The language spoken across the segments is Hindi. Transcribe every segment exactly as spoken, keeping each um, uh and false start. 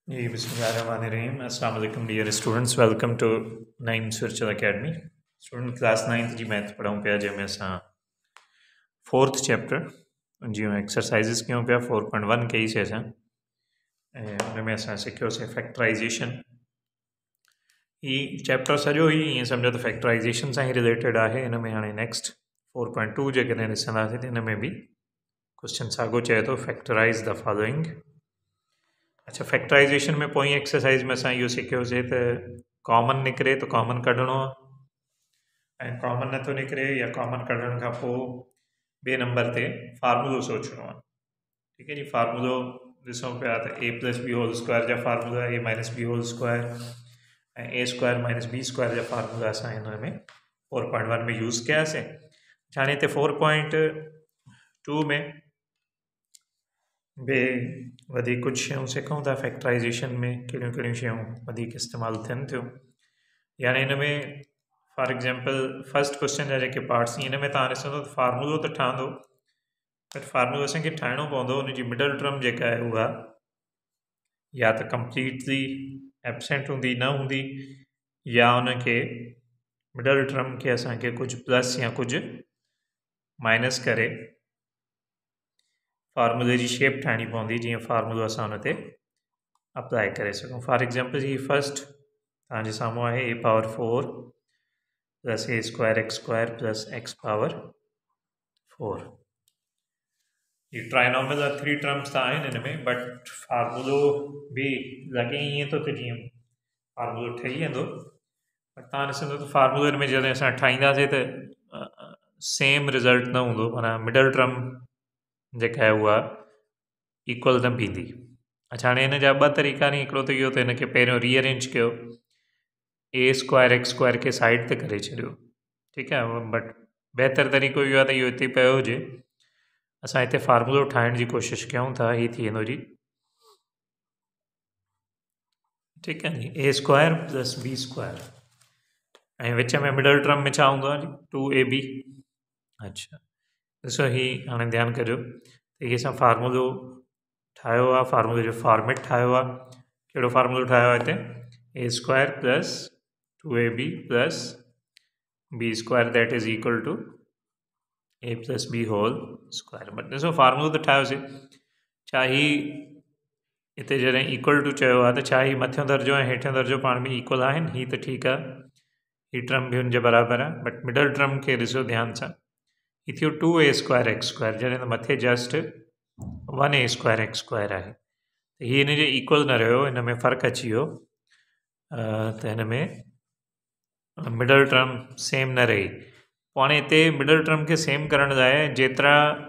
जी बिस्मिल्लाहिर्रहमानिर्रहीम अस्सलाम वालेकुम dear students welcome to ninth virtual academy student class ninth जी मैथ पढ़ूं पिया जंहिंमें असां फोर्थ चैप्टर जी एक्सरसाइज़िस कयूं पिया फोर पॉइंट वन कईसीं असां ऐं उन में असां सिखियोसीं फैक्टराइज़ेशन ही चैप्टर सॼो ई ईअं सम्झो त फैक्टराइज़ेशन सां ई रिलेटेड आहे हिन में हाणे नेक्स्ट फोर पॉइंट टू जेकॾहिं ॾिसंदासीं त हिन में बि क्वेश्चन साॻियो चए थो फैक्टराइज़ द फॉलोइंग। अच्छा फैक्टराइज़ेशन में पोइ एक्सरसाइज में असां इहो सिखियोसीं त कॉमन निकिरे त कॉमन कढणो आहे ऐं कॉमन नथो निकिरे या कॉमन कढण खां पोइ ॿिए नंबर ते फार्मूलो सोचणो आहे। ठीकु आहे जी फार्मूलो ॾिसूं पिया त a plus b whole square जा formula a minus b whole square ऐं a square minus b square जा फार्मूला असां हिन में फोर पॉइंट वन में यूज़ कयासीं। हाणे हिते फोर पॉइंट टू में बे वधीक कुछ शयूं सिखूं था फैक्टराइज़ेशन में कहिड़ियूं कहिड़ियूं शयूं वधीक इस्तेमालु थियनि थियूं यानी हिन में फॉर एग्जांपल फर्स्ट क्वेश्चन जा जेके पार्ट्स हिन में तव्हां ॾिसंदो त फार्मूलो त ठहंदो बट फार्मूलो असांखे ठाहिणो पवंदो उनजी मिडल टर्म जेका आहे उहा या त कंप्लीटली एब्सेंट हूंदी न हूंदी या उनखे मिडल टर्म खे असांखे कुझु प्लस या कुझु माइनस करे फार्मूले जी शेप ठाहिणी पवंदी जीअं फार्मूलो असां हुन ते अप्लाई करे सघूं। फॉर एग्जांपल जी फर्स्ट तव्हांजे साम्हूं आहे a power four plus a square x square plus x power four ये ट्राइनॉमिनल जा थ्री टर्म्स त आहिनि हिन में बट फार्मूलो बि लॻे ईअं थो त जीअं फार्मूलो ठही वेंदो बट तव्हां ॾिसंदो त फार्मूले में जॾहिं असां ठाहींदासीं त सेम रिज़ल्ट न हूंदो माना मिडल टर्म जेका आहे उहा इक्वल न बीहंदी। अच्छा हाणे हिन जा ॿ तरीक़ा आहिनि हिकिड़ो त इहो त हिनखे पहिरियों रीअरेंज कयो ए स्क्वायर एक्स स्क्वायर खे साइड ते करे छॾियो ठीकु आहे बट बहितर तरीक़ो इहो आहे त इहो हिते पियो हुजे असां हिते फार्मूलो ठाहिण जी कोशिशि कयूं था हीअ थी वेंदो जी ठीकु आहे नी a square plus b square ऐं विच में मिडल टर्म में छा हूंदो आहे जी टू ए बी। अच्छा ॾिसो हीअ हाणे ध्यानु करियो त इहे असां फार्मूलो ठाहियो आहे फार्मूले जो फॉर्मेट ठाहियो आहे कहिड़ो फार्मूलो ठाहियो आहे हिते a square plus two a b plus b square that is equal to a plus b whole square but ॾिसो फार्मूलो त ठाहियोसीं छा ही हिते जॾहिं इक्वल टू चयो आहे त छा ही मथियों दर्जो ऐं हेठियों दर्जो पाण में इक्वल आहिनि हीअ त ठीकु आहे हीअ टर्म बि हुनजे बराबरि आहे बट मिडल टर्म खे ॾिसो ध्यानु सां हीअ थियो two a square x square जॾहिं त मथे just one a square x square आहे त हीअ हिन जे इक्वल न रहियो हिन में फ़र्क़ु अची वियो त हिन में मिडल टर्म सेम न रही पोइ हाणे हिते मिडल टर्म खे सेम करण लाइ जेतिरा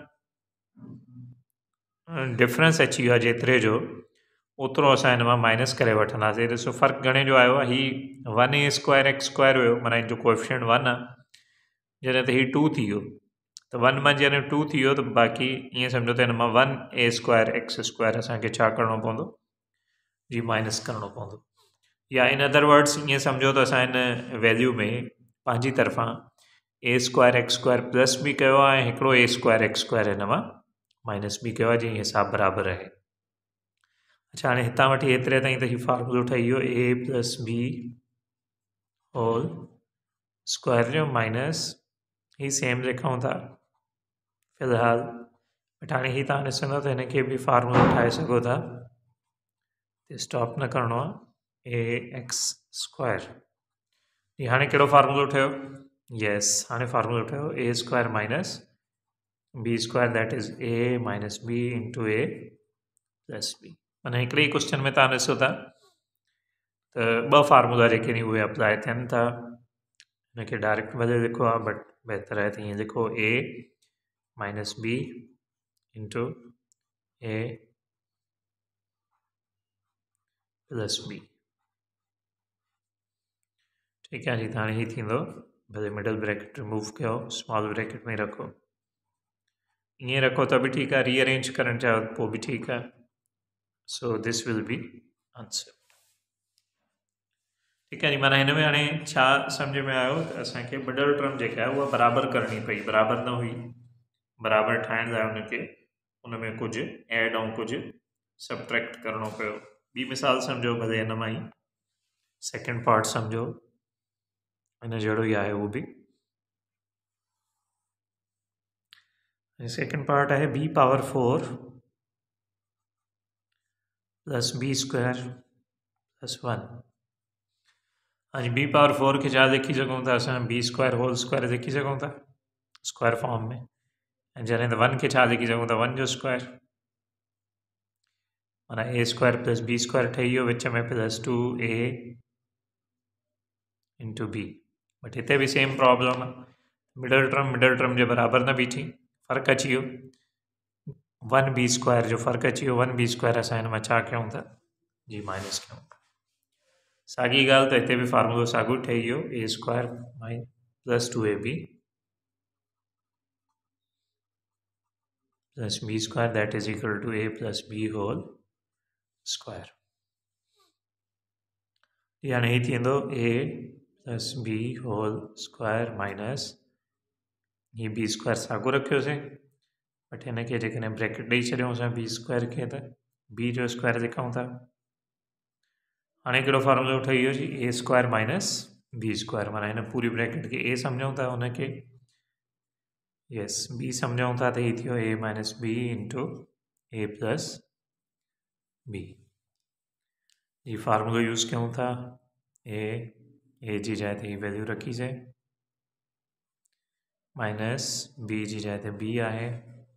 डिफरेंस अची वियो आहे जेतिरे जो ओतिरो असां हिन मां माइनस करे वठंदासीं ॾिसो फ़र्क़ु घणे जो आयो आहे हीअ one a square x square हुयो माना हिन जो कोएफिशिएंट वन आहे जॾहिं त हीअ टू थी वियो त वन मां जॾहिं टू थी वियो त बाक़ी ईअं सम्झो त हिन मां one a square x square असांखे छा करिणो पवंदो जी माइनस करिणो पवंदो या इन अदर वर्ड्स ईअं सम्झो त असां हिन वैल्यू में पंहिंजी तरफ़ां a square x square plus बि कयो आहे ऐं हिकिड़ो ए स्क्वायर एक्स स्क्वायर हिन मां माइनस बि कयो आहे जीअं हिसाबु बराबरि रहे। अच्छा हाणे हितां वठी हेतिरे ताईं त हीउ फार्मूलो ठही वियो a plus b whole square जो माइनस ही सेम लिखूं था फ़िलहाल बट हाणे ही तव्हां ॾिसंदो त हिनखे बि फार्मूलो ठाहे सघो था स्टॉप न करिणो आहे ए एक्स स्क्वायर ही हाणे कहिड़ो फार्मूलो ठहियो यस हाणे फार्मूलो ठहियो a square minus b square that is a minus b into a plus b माना हिकिड़े ई क्वेश्चन में तव्हां ॾिसो था त ॿ फार्मूला जेके आहिनि उहे अप्लाई थियनि था हिनखे डायरेक्ट भले लिखो आहे बट बहितर आहे त ईअं लिखो a minus b into a plus b ठीकु आहे जी त हाणे हीअ थींदो भले मिडल ब्रैकेट रिमूव कयो स्मॉल ब्रैकेट में रखो ईअं रखो त बि ठीकु आहे रीअरेंज करणु चाहियो त पोइ बि ठीकु आहे so this will be answer ठीकु आहे नी माना हिन में हाणे छा सम्झ में आयो त असांखे मिडल टर्म जेका आहे उहा बराबरि करणी पई बराबरि न हुई बराबरि ठाहिण लाइ हुनखे हुन में कुझु ऐड ऐं कुझु सबट्रैक्ट करिणो पियो ॿी मिसाल सम्झो भले हिन मां ई सेकेंड पार्ट सम्झो हिन जहिड़ो ई आहे उहो बि। सेकेंड पार्ट आहे b power four plus b square plus one. हाँ बी पावर फोर के छा लिखी सघूं था असां बी स्क्वायर होल स्क्वायर लिखी सघूं था स्क्वायर फॉर्म में, ऐं जॾहिं त वन के छा लिखी सघूं था वन जो स्क्वायर, माना a square plus b square ठही वियो, विच में plus two a into b. But हिते भी सेम प्रॉब्लम आहे, मिडल टर्म मिडल टर्म जे बराबर न बीठी, फ़र्क़ु अची वियो वन बी स्क्वायर जो फ़र्क़ु अची वियो, वन बी स्क्वायर असां हिन मां छा कयूं था जी माइनस कयूं। साॻी ॻाल्हि त हिते भी फार्मूलो साॻियो ठही वियो ए स्क्वायर माइ plus two a b plus b square that is equal to a plus b whole square. यानी ही थींदो a plus b whole square minus ही बी स्क्वायर साॻियो रखियोसीं, बट हिन खे जेकॾहिं ब्रैकेट ॾेई छॾियूं असां बी स्क्वायर खे त बी जो स्क्वायर लिखूं था। हाणे कहिड़ो फार्मूलो ठही वियो जी a square minus b square, माना हिन पूरी ब्रैकेट के ए सम्झूं था हुनखे यस बी सम्झूं था त ही थियो a minus b into a plus b. ये फार्मूलो यूज़ कयूं था ए ए जी जाइ ते ही वैल्यू रखीसीं माइनस बी जी जाइ ते बी आहे,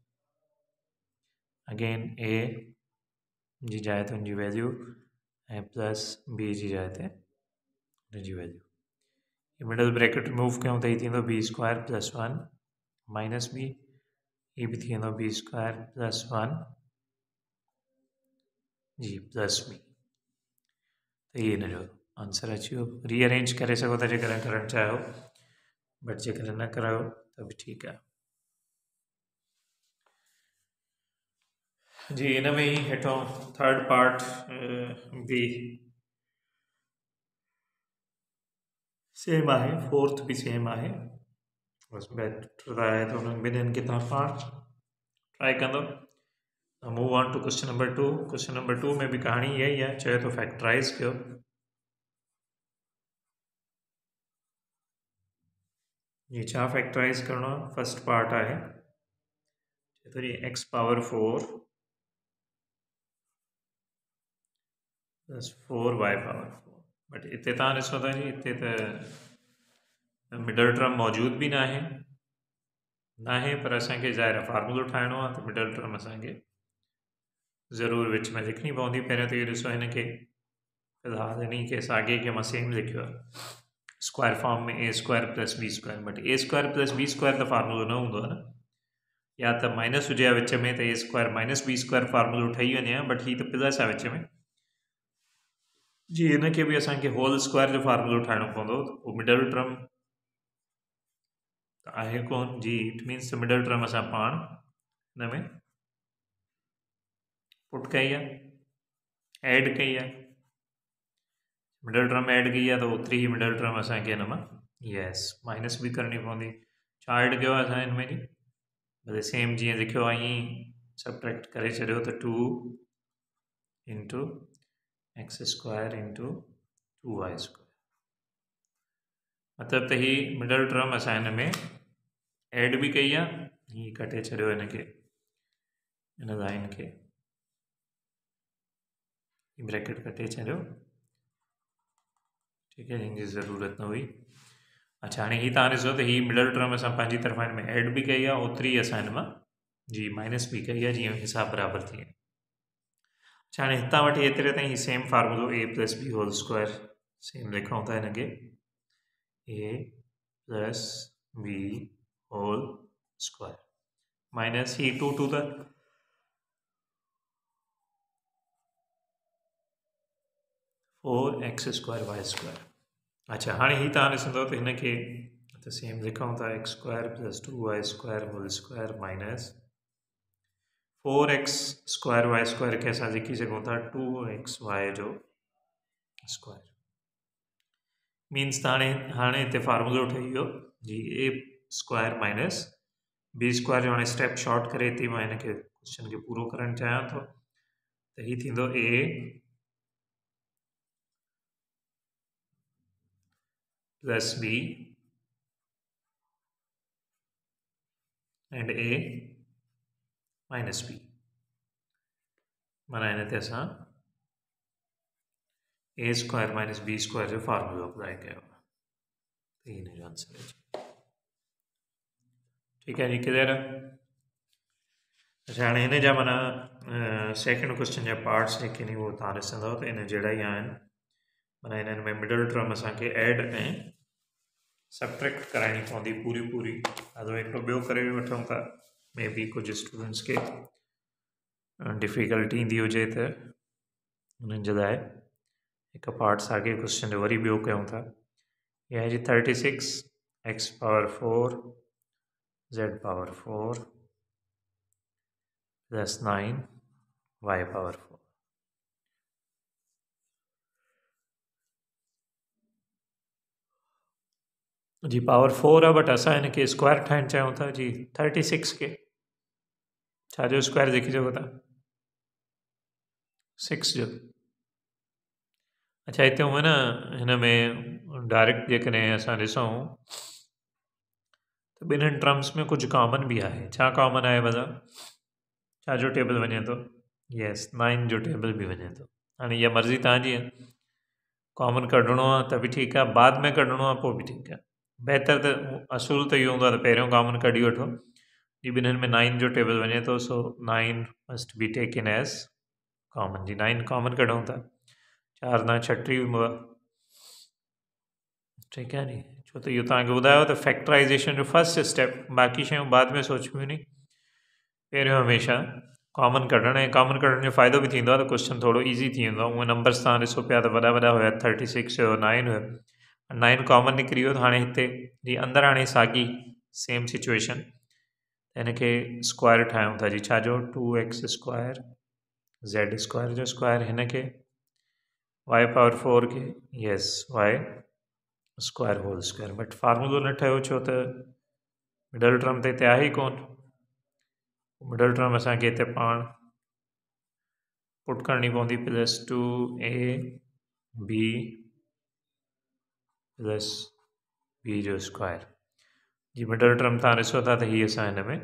अगेन ए जी जाइ ते उनजी वैल्यू ऐं प्लस बी जी जाइ ते उनजी वैल्यू। मिडल ब्रैकेट रिमूव कयूं त ही थींदो b square plus one minus b, ही भी थी वेंदो बी स्क्वायर प्लस वन जी प्लस बी। तो ये हिन जो आंसर अची वियो। रीअरेंज करे सघो था जेकॾहिं करणु चाहियो, बट जेकॾहिं न करायो त बि ठीकु आहे जी। हिन में ही हेठों थर्ड पार्ट भी सेम आहे, फोर्थ भी सेम आहे, बस बेटर आहे तो उन्हनि ॿिन्हिनि खे तव्हां पाण ट्राई कंदो। Move on to question number two. Question number two में भी कहानी इहा ई आहे, चए थो फैक्टराइज़ कयो। ये छा फैक्टराइज़ करणो आहे, फर्स्ट पार्ट आहे चए थो जी x power four plus four y power four, but हिते तव्हां ॾिसो था जी हिते त मिडल टर्म मौजूद भी ना है ना है पर असांखे ज़ाहिर फार्मूलो ठाहिणो आहे त मिडल टर्म असांखे ज़रूरु विच में लिखणी पवंदी। पहिरियों त इहो ॾिसो हिन खे फ़िलहाल हिन खे साॻे खे मां सेम लिखियो आहे स्क्वायर फॉर्म में a square plus b square, but a square plus b square त फार्मूलो न हूंदो आहे न, या त माइनस हुजे विच में त a square minus b square फार्मूलो ठही वञे हा, बट ही त प्लस आहे विच में जी। हिन खे भी असांखे होल स्क्वायर जो फार्मूलो ठाहिणो पवंदो, उहो मिडल टर्म त आहे कोन जी, इट मीन्स त मिडल टर्म असां पाण हिन में पुट कई आहे, ऐड कई आहे, मिडल टर्म ऐड कई आहे तो ओतिरी ही मिडल टर्म असांखे हिन मां यस माइनस भी करनी पवंदी। छा ऐड कयो आहे असां हिन में जी, भले सेम जीअं लिखियो आहे ईअं सब्ट्रैक्ट करे छॾियो त two into x square into two y square, मतलब त ही मिडल टर्म असां हिन में ऐड भी कई आहे, ही कटे छॾियो हिन खे हिन लाइन खे ब्रैकेट कटे छॾियो, ठीक है, जिनकी ज़रूरत न हुई। अच्छा हाणे ही तव्हां ॾिसो त ही मिडल टर्म असां पंहिंजी तरफ़ां हिन में ऐड भी कई आहे, ओतिरी असां हिन मां जी माइनस भी कई आहे, जीअं हिसाब बराबर थी वञे। अच्छा हाणे हितां वठी एतिरे ताईं सेम फार्मूलो a plus b whole square same लिखूं था हिन खे a plus b whole square minus ही टू टू त four x square y square. अच्छा हाणे ही तव्हां ॾिसंदव त हिन खे त सेम लिखूं था x square plus two y square whole square minus four x square y square के असां लिखी सघूं था टू एक्स वाई जो स्क्वायर। मीन्स त हाणे हाणे हिते फार्मूलो ठही वियो जी a square minus b square जो हाणे स्टेप शॉर्ट करे हिते मां हिन खे क्वेश्चन खे पूरो करणु चाहियां थो त ही थींदो a plus b and a minus b माना इन ते असां a square minus b square जो फार्मूलो अप्लाई कयो तो इन जो आंसर है। ठीक है जी, क्लियर है। अच्छा हाँ इन जा माना सैकेंड क्वेश्चन जा पार्ट्स जेके नी वो तव्हां ॾिसंदव त इन जहिड़ा ई आहिनि। माना इन्हनि में मिडल टर्म असांखे ऐड ऐं सबट्रैक्ट कराइणी पवंदी पूरी पूरी। अदो हिकिड़ो ॿियो करे वठूं था, मे बी कुछ स्टूडेंट्स के डिफ़िकल्टी ईंदी हुजे त उन्हनि जे लाइ हिकु पार्ट साॻे क्वेश्चन जो वरी ॿियो कयूं था। इहा है जी thirty six x power four z power four plus nine y power four. जी पावर फोर है बट असां हिनखे स्क्वायर ठाहिणु चाहियूं था जी थर्टी सिक्स के छा जो स्क्वायर लिखी सघो था सिक्स जो। अच्छा हिते हूअं न हिन में डायरेक्ट जेकॾहिं असां ॾिसूं त ॿिन्हिनि टर्म्स में कुछ कॉमन भी है। छा कॉमन है भला? छा जो टेबल वञे थो? यस नाइन जो टेबल भी वञे थो। हाँ इहा मर्ज़ी तव्हांजी है, कॉमन कढणो आहे त बि ठीकु आहे, बाद में कढणो आहे पोइ बि ठीकु आहे। बहितर त असूल त इहो हूंदो आहे त पहिरियों कॉमन कढी वठो जी ॿिन्हिनि में नाइन जो टेबल वञे थो, so nine must be taken as common जी। नाइन कॉमन कढूं था, चार ना छटीह हूंदो आहे। ठीकु आहे नी, छो त इहो तव्हांखे ॿुधायो त फैक्टराइज़ेशन जो फर्स्ट स्टेप, बाक़ी शयूं बाद में सोचिबियूं नी। पहिरियों हमेशह कॉमन कढणु, ऐं कॉमन कढण जो फ़ाइदो बि थींदो आहे त क्वेश्चन थोरो ईज़ी थी वेंदो आहे। उहे नंबर्स तव्हां ॾिसो पिया त वॾा वॾा हुया, थर्टी सिक्स हुयो, नाइन हुयो, नाइन कॉमन निकिरी वियो। त हाणे हिते जी अंदरि हाणे साॻी सेम सिचुएशन, हिनखे स्क्वायर ठाहियूं था जी छा जो two x square z square जो स्क्वायर, हिनखे वाई पावर फोर के yes y square whole square. But फार्मूलो न ठहियो छो त मिडल टर्म त हिते आहे ई कोन। मिडल टर्म असांखे हिते पाण पुट करनी पवंदी plus two a b plus b जो स्क्वायर जी। मिडल टर्म तव्हां ॾिसो था त हीअ असां हिन में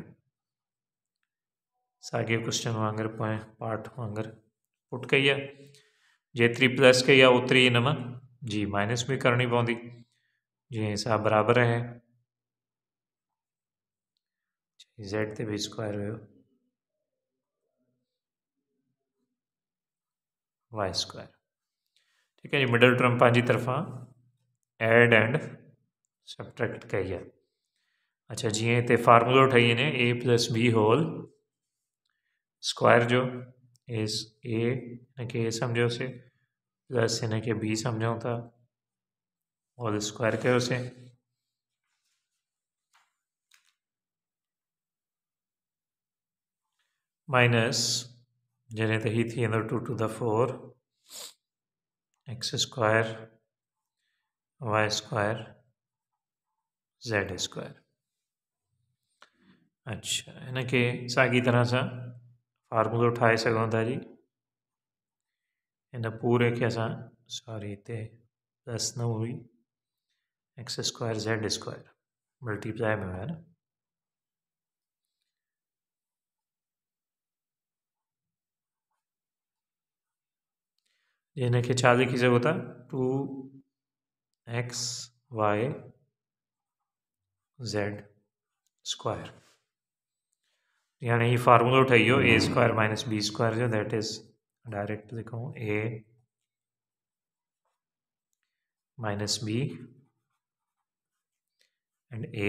साॻे क्वेश्चन वांगुरु पोइ पार्ट वांगुरु पुट कई आहे। जेतिरी प्लस कई आहे ओतिरी हिन मां जी माइनस भी करणी पवंदी, जीअं हिसाब बराबरि आहे। ज़ेड ते भी स्क्वायर हुयो वाई स्क्वायर। ठीक है जी, मिडल टर्म पंहिंजी तरफ़ां एड एंड सबट्रैक्ट कई है। अच्छा जीअं हिते फार्मूलो ठही वञे a plus b whole square जो, एस ए हिनखे ए सम्झोसीं प्लस हिनखे बी सम्झूं था होल स्क्वायर कयोसीं। माइनस जॾहिं त हीअ थी वेंदो टू टू द four x square y square z square. अच्छा हिनखे साॻी तरह सां फार्मूलो ठाहे सघूं था जी। हिन पूरे खे असां सॉरी हिते प्लस न हुई, x square z square multiply में हुया न। हिनखे छा लिखी सघो था two x y z square. यानी ये फार्मूलो ठही वियो a square minus b square जो, दैट इज डायरेक्ट लिखूं a minus b and a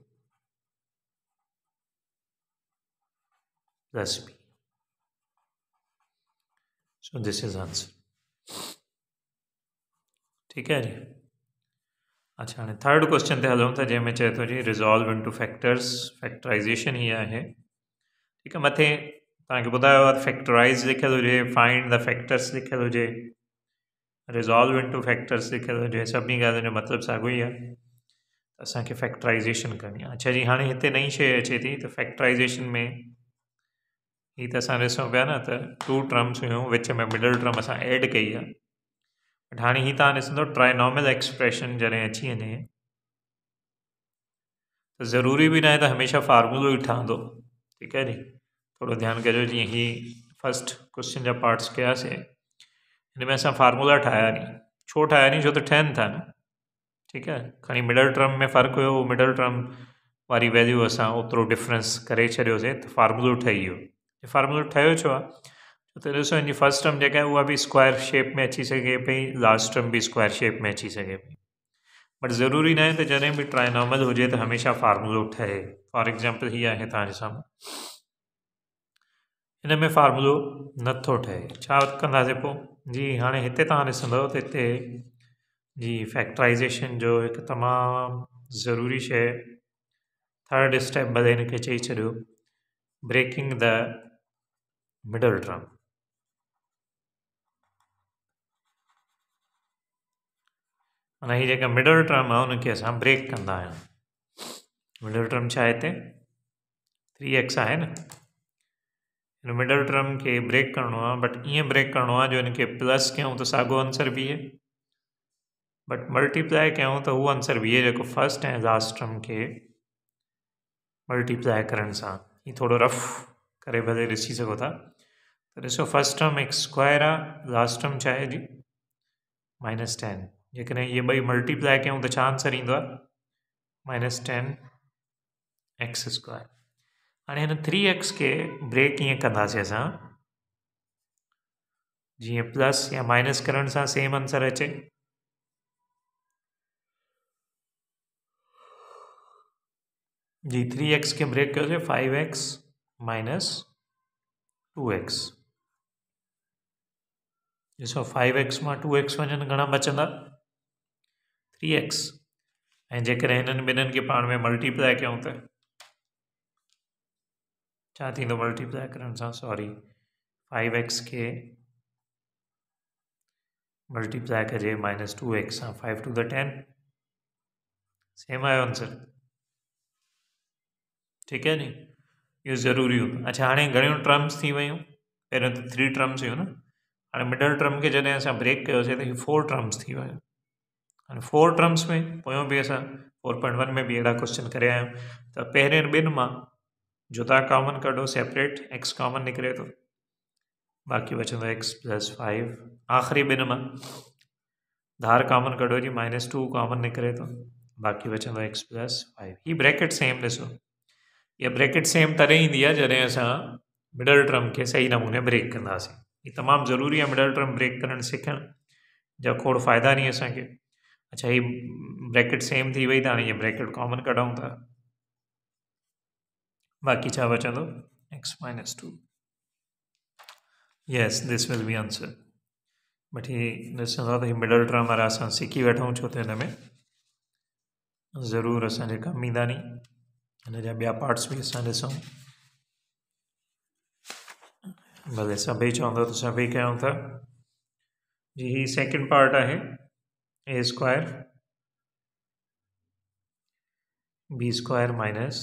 plus b. So this is answer. ठीक है जी। अच्छा हाँ थर्ड क्वेश्चन ते हलूं था जैमें चए थो जी रिजॉल्व इनटू फैक्टर्स। फैक्टराइजेशन ही है। ठीक है, मथे तव्हांखे ॿुधायो आहे फैक्टराइज लिखियलु हुजे, फाइंड द फैक्टर्स लिखियलु हुजे, रिजॉल्व इनटू फैक्टर्स लिखियलु हुजे, सभिनी ॻाल्हियुनि जो मतिलबु साॻियो ई आहे। असांखे फैक्टराइजेशन करणी आहे। अच्छा जी हाणे हिते नई शइ अचे थी त फैक्टराइजेशन में ही त असां ॾिसूं पिया न त टू टर्म्स हुयूं, विच में मिडल टर्म असां ऐड कई आहे। बट हाणे ही तव्हां ॾिसंदो ट्राइनॉमियल एक्सप्रेशन जॾहिं अची वञे त ज़रूरी बि न आहे त हमेशह फार्मूलो ई ठहंदो, ठीकु आहे नी। थोरो ध्यानु कजो, जीअं ही फस्ट क्वेश्चन जा पार्ट्स कयासीं, हिन में असां फार्मूला ठाहिया नी। छो ठाहिया नी? छो त ठहनि था न, ठीकु आहे। खणी मिडल टर्म में फ़र्क़ु हुयो, मिडल टर्म वारी वैल्यू असां ओतिरो डिफरेंस करे छॾियोसीं त फार्मूलो ठही वियो। फार्मूलो ठहियो छो आहे? छो त ॾिसो हिनजी फस्ट टर्म जेका आहे उहा बि स्क्वायर शेप में अची सघे पई, लास्ट टर्म बि स्क्वायर शेप में अची सघे पई, बट ज़रूरी न आहे त जॾहिं बि ट्राइनॉमियल हुजे त हमेशह फार्मूलो ठहे। फॉर एग्ज़ाम्पल हीअ आहे तव्हांजे साम्हूं, हिन में फार्मूलो नथो ठहे, छा कंदासीं पोइ? जी हाणे हिते तव्हां ॾिसंदव त हिते जी फैक्टराइज़ेशन जो हिकु तमामु ज़रूरी शइ, थर्ड स्टेप भले हिनखे चई छॾियो, ब्रेकिंग द मिडल टर्म। माना ही जेका मिडल टर्म आहे उनखे असां ब्रेक कंदा आहियूं। मिडल टर्म छा आहे हिते? थ्री एक्स आहे न। हिन मिडल टर्म खे ब्रेक करिणो आहे, बट ईअं ब्रेक करिणो आहे जो हिनखे प्लस कयूं त साॻियो आंसर बीहे, बट मल्टीप्लाई कयूं त उहो आंसर बीहे जेको फस्ट ऐं लास्ट टर्म खे मल्टीप्लाई करण सां। ही थोरो रफ करे भले ॾिसी सघो था त ॾिसो फस्ट टर्म एक्स स्क्वायर आहे, लास्ट टर्म छा आहे जी माइनस टेन। जेकॾहिं इहे ॿई मल्टीप्लाई कयूं त छा आंसर ईंदो आहे? Minus ten x square. हाणे हिन थ्री एक्स खे ब्रेक ईअं कंदासीं असां, जीअं प्लस या माइनस करण सां सेम आंसर अचे। जी थ्री एक्स के ब्रेक कयोसीं, five x minus two x. ॾिसो फाइव एक्स मां टू एक्स वञनि घणा बचंदा? Three x. ऐं जेकॾहिं हिननि ॿिन्हिनि खे पाण में मल्टीप्लाई कयूं त छा थींदो? मल्टीप्लाई करण सां सॉरी फाइव एक्स के मल्टीप्लाई कजे माइनस टू एक्स सां, फाइव टू द टेन, सेम आयो आंसर, ठीकु है नी। इहो ज़रूरी हूंदो। अच्छा हाणे घणियूं टर्म्स थी वियूं? पहिरियों त थ्री टर्म्स हुयूं न, हाणे मिडल टर्म खे जॾहिं असां ब्रेक कयोसीं त हीअ फोर टर्म्स थी वियूं। हाणे फोर टर्म्स में पोयों बि असां फोर पॉइंट वन में बि अहिड़ा क्वेश्चन करे आया आहियूं त पहिरें ॿिनि मां जुदा कॉमन कढो, सेपरेट एक्स कॉमन निकिरे थो, बाक़ी बचंदो एक्स प्लस फाइव। आख़िरी ॿिनि मां धार कॉमन कढो जी, माइनस टू कॉमन निकिरे थो, बाक़ी बचंदो एक्स प्लस फाइव। ही ब्रैकेट सेम ॾिसो, इहा ब्रैकेट सेम तॾहिं ईंदी आहे जॾहिं असां मिडल टर्म खे सही नमूने ब्रेक कंदासीं। ही तमामु ज़रूरी आहे मिडल टर्म ब्रेक करणु सिखणु, जा खोड़ फ़ाइदा नहीं असांखे। अच्छा ही ब्रैकेट सेम थी वही, त हाणे ये ब्रैकेट कॉमन कढूं था, बाक़ी छा बचंदो? X minus two. Yes this will be answer. But ही ॾिसंदो त ही मिडल टर्म वारा असां सिखी वठूं, छो त हिन में ज़रूरु असांजे कमु ईंदा नी। हिन जा ॿिया पार्ट्स बि असां ॾिसूं, भले सभई चवंदो त सभई कयूं था। जी ही सेकेंड पार्ट आहे, a square b square minus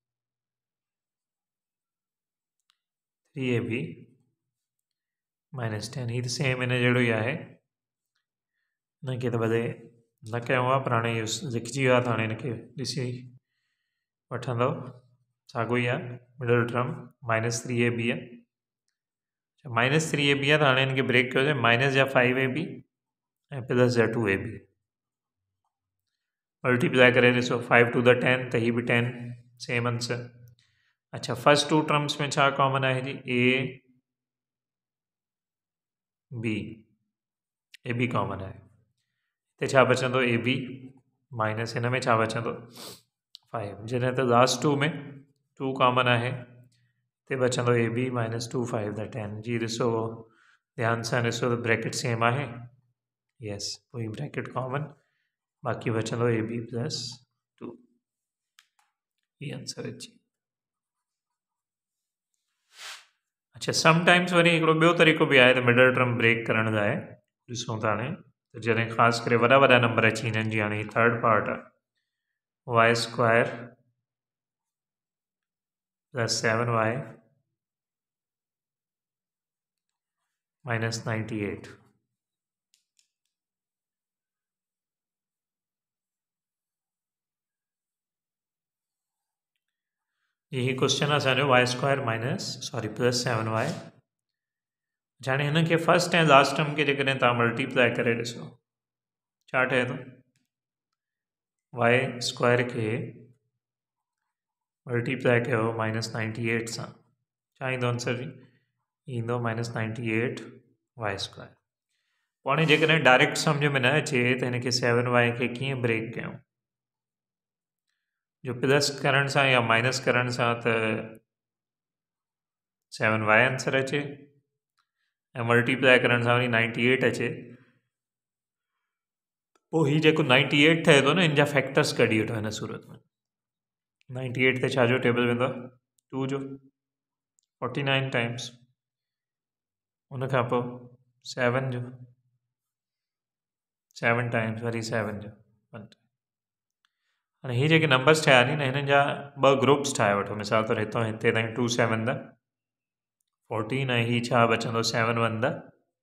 three a b minus ten. ही त सेम हिन जहिड़ो ई आहे, हिनखे त भले न कयूं आहे, पर हाणे इहो लिखिजी वियो आहे त हाणे हिनखे ॾिसी वठंदव, साॻियो ई आहे। Middle term minus three a b आहे, माइनस थ्री ए बी आहे त हाणे हिनखे ब्रेक कयोसीं, माइनस जा फाइव ए बी ऐं प्लस जा टू ए बी मल्टीप्लाई करे ॾिसो, फाइव टू द टेन त ही बि टेन, सेम आंसर। अच्छा फस्ट टू टर्म्स में छा कॉमन आहे जी? A b, a b common आहे, हिते छा बचंदो? ए बी माइनस हिन में छा बचंदो? फाइव। जॾहिं त लास्ट टू में टू कॉमन आहे, हिते बचंदो a b minus two five द टेन। जी ॾिसो ध्यान सां ॾिसो त ब्रैकेट सेम आहे, यस, पोइ ब्रैकेट कॉमन, बाक़ी बचंदो ए बी प्लस टू, ही आंसर अची। अच्छा समटाइम्स वरी हिकिड़ो ॿियो तरीक़ो बि आहे त मिडल टर्म ब्रेक करण लाइ, ॾिसूं था हाणे त जॾहिं ख़ासि करे वॾा वॾा नंबर अची वञनि, जी हाणे थर्ड पार्ट आहे, y square plus seven y minus ninety eight. यही क्वेश्चन आहे असांजो y square minus sorry plus seven y. हाणे हिन खे फर्स्ट ऐं लास्ट टर्म खे जेकॾहिं तव्हां मल्टीप्लाई करे ॾिसो छा ठहे थो। वाई स्क्वायर के मल्टीप्लाई कयो माइनस नाइंटी एट सां छा ईंदो आंसर जी ईंदो minus ninety eight y square. पोइ हाणे जेकॾहिं डायरेक्ट सम्झ में न अचे त हिन खे सेवन वाई खे कीअं ब्रेक कयूं। जो प्लस करण सां या माइनस करण सां त सेवन वाई आंसर अचे ऐं मल्टीप्लाई करण सां वरी नाइंटी एट अचे। पोइ हीउ जेको नाइंटी एट ठहे थो न हिन जा फैक्टर्स कढी वठो हिन सूरत में। नाइंटी एट ते छा जो टेबल वेंदो आहे टू जो फोर्टी नाइन टाइम्स उन खां पोइ सेवन जो सेवन टाइम्स वरी सेवन जो वन। हाणे हीअ जेके नंबर्स ठाहिया नी न हिननि जा ॿ ग्रुप्स ठाहे वठो। मिसाल तौरु हितां हिते ताईं टू सेवन द फोर्टीन ऐं हीअ छा बचंदो सेवन वन द।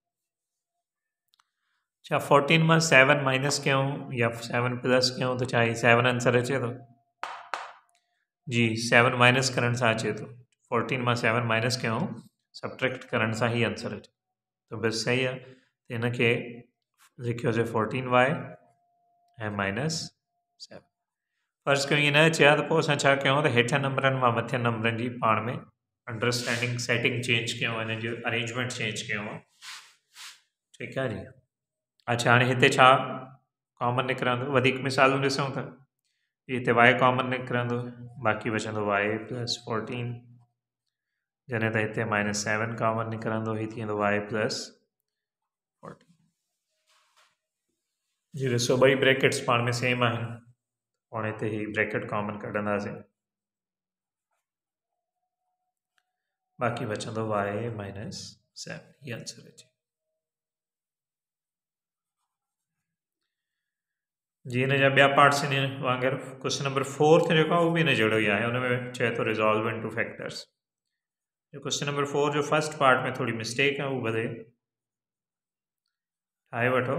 छा फोर्टीन मां सेवन माइनस कयूं या सेवन प्लस कयूं त छा ही सेवन आंसर अचे थो जी। सेवन माइनस करण सां अचे थो। फोर्टीन मां सेवन माइनस कयूं सब्ट्रैक्ट करण सां ही आंसर अचे तो बस सही आहे। त हिन खे लिखियोसीं फोर्टीन वाई ऐं माइनस सेवन। फर्ज़ कयूं ईअं न अचे हा त पोइ असां छा कयूं त हेठियनि नंबरनि मां मथियनि नंबरनि जी पाण में अंडरस्टैंडिंग सेटिंग चेंज कयूं हिन जो अरेंजमेंट चेंज कयूं। ठीकु आहे जी। अच्छा हाणे हिते छा कॉमन निकिरंदो वधीक मिसालूं ॾिसूं था। हिते वाई कॉमन निकिरंदो बाक़ी बचंदो वाई प्लस फोर्टीन जॾहिं त हिते माइनस सेवन कॉमन निकिरंदो हीअ थी वेंदो वाई प्लस फोर्टीन जी। ॾिसो ॿई ब्रैकेट्स पाण में सेम आहिनि। हाणे हिते ही ब्रैकेट कॉमन कढंदासीं बाक़ी बचंदो वाई माइनस सेवन हीअ आंसर अचे जी। हिन जा ॿिया पार्ट्स इन वांगुरु क्वेश्चन नंबर फोर्थ जेको आहे उहो बि हिन जहिड़ो ई आहे। हुन में चए थो रिज़ॉल्व इनटू फैक्टर्स। जो क्वेश्चन नंबर फोर जो फर्स्ट पार्ट में थोड़ी मिस्टेक आहे उहो भले ठाहे वठो।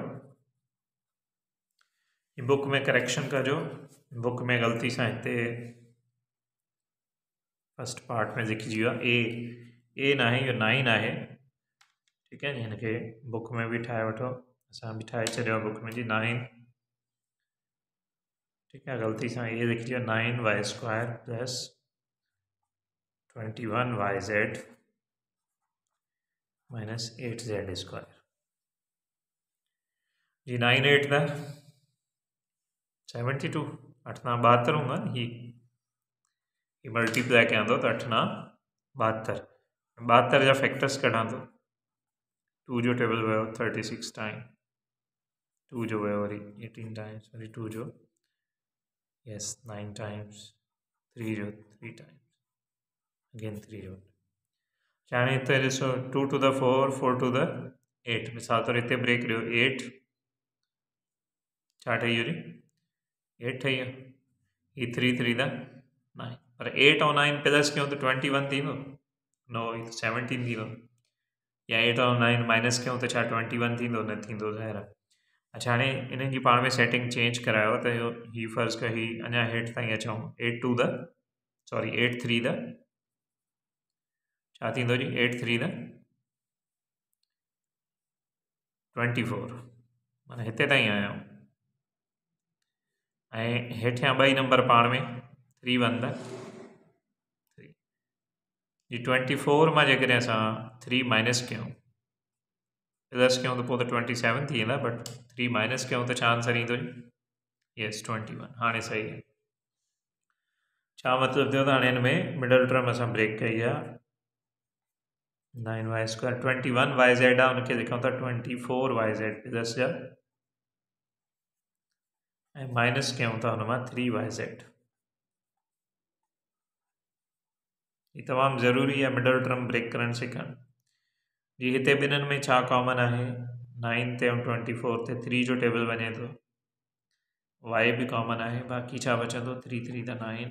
बुक में करेक्शन कजो। बुक में ग़लती सां हिते फर्स्ट पार्ट में लिखिजी वियो आहे ए ए न आहे इहो नाइन आहे। ठीकु आहे नी। हिन खे बुक में बि ठाहे वठो। असां बि ठाहे छॾियो आहे बुक में जी नाइन। ठीक है गलती से ये लिख दिया nine y square plus twenty one y z minus eight z square जी। नाइन एट था सेवेंटी टू अठ ना बहत्तर होंगे ही ही मल्टीप्लाई क्या तो अठ ना बहत्तर बहत्तर जा फैक्टर्स कढ़ा तो टू जो टेबल वो थर्टी सिक्स टाइम टू जो वो वरी एटीन टाइम्स वरी टू जो यस नाइन टाइम्स थ्री जो थ्री टाइम्स अगेन थ्री जो चाहे इतने ॾिसो टू टू द फोर फोर टू द एट मिसाल तौर इतने ब्रेक रो एट छा ठही वरी एट ठही वियो थ्री थ्री द नाइन पर एट और नाइन प्लस क्यों तो ट्वेंटी वन थी नो सेवनटीन थी या एट और नाइन माइनस क्यों तो छा ट्वेंटी वन थी न थी ज़ाहिर। अच्छा हाँ इन की पाण में सेटिंग चेंज करायो तो ही फर्ज़ का ही अञा हेठ ताईं अचूं एट टू द सॉरी एट थ्री द छा थींदो जी एट थ्री द ट्वेंटी फोर माना हिते ताईं आया ऐं हेठियां ॿई नंबर पाण में थ्री वन द थ्री जी ट्वेंटी फोर मां जेकॾहिं असां थ्री माइनस कयूं प्लस क्यों तो पोइ ट्वेंटी सेवन थी वेंदा बट थ्री माइनस क्यों तो छा आंसर ईंदो यस ट्वेंटी वन हाँ सही है। छा मतलब थियो त हाणे हिन में मिडल टर्म असां ब्रेक कई आहे nine y square twenty one y z आहे उनखे लिखूं था twenty four y z plus जा ऐं माइनस कयूं था हुन मां थ्री वाई ज़ेड। ये तमाम ज़रूरी है मिडल टर्म ब्रेक करण सिखण जी। हिते ॿिन्हिनि में छा कॉमन आहे नाइन ते ट्वेंटी फोर ते थ्री जो टेबल वञे थो वाई भी कॉमन है बाक़ी छा बचंदो थ्री थ्री द नाइन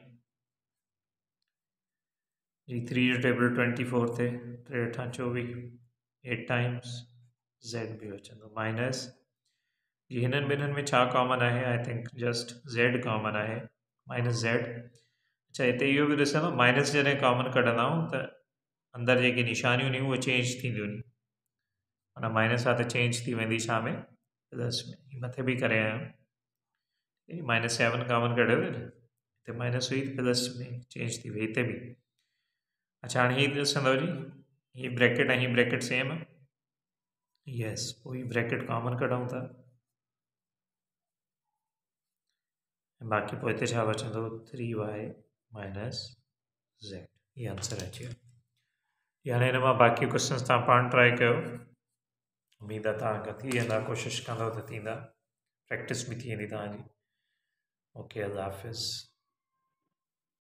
जी थ्री जो टेबल ट्वेंटी फोर ते टे अठा चोवीह एट टाइम्स ज़ेड भी बचंदो माइनस जी हिननि ॿिन्हिनि में छा कॉमन है I think just z common है माइनस ज़ेड अच्छा हिते इहो बि ॾिसंदो माइनस जॾहिं कॉमन कढंदा आहियूं त अंदरि जेके निशानियूं आहिनि उहे चेंज थींदियूं आहिनि माना माइनस आहे त चेंज थी वेंदी छा में प्लस में मथे बि करे आहियूं माइनस सेवन कॉमन कढियो हिते माइनस हुई प्लस में चेंज थी वई हिते बि अच्छा हाणे हीअ ॾिसंदव जी हीअ ब्रैकेट ऐं हीअ ब्रैकेट सेम आहे यस पोइ हीअ ब्रैकेट कॉमन कढूं था बाक़ी पोइ हिते छा बचंदो थ्री वाई माइनस ज़ेड ये आंसर अची वियो हाणे हिन मां बाक़ी क्वेश्चन्स तव्हां पाण ट्राई कयो उमेद आहे तव्हांखां थी वेंदा कोशिशि कंदव त थींदा प्रैक्टिस बि थी वेंदी तव्हांजी ओके अल्लाह हाफ़िज़